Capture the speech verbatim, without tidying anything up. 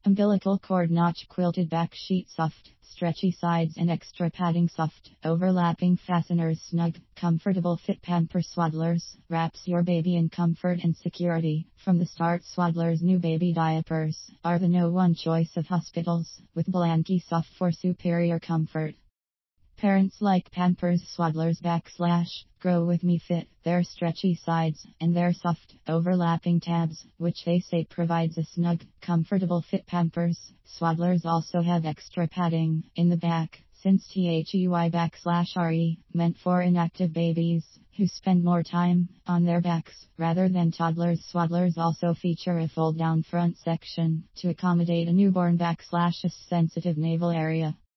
Umbilical cord notch quilted back sheet soft, stretchy sides and extra padding soft, overlapping fasteners snug, comfortable fit pamper Swaddlers, wraps your baby in comfort and security. From the start Swaddlers new baby diapers are the no one choice of hospitals, with Blanky soft for superior comfort. Parents like Pampers Swaddlers backslash Grow With Me fit, their stretchy sides, and their soft, overlapping tabs, which they say provides a snug, comfortable fit. Pampers Swaddlers also have extra padding in the back, since THEY backslash RE, meant for inactive babies who spend more time on their backs rather than toddlers. Swaddlers also feature a fold-down front section to accommodate a newborn backslash a sensitive navel area.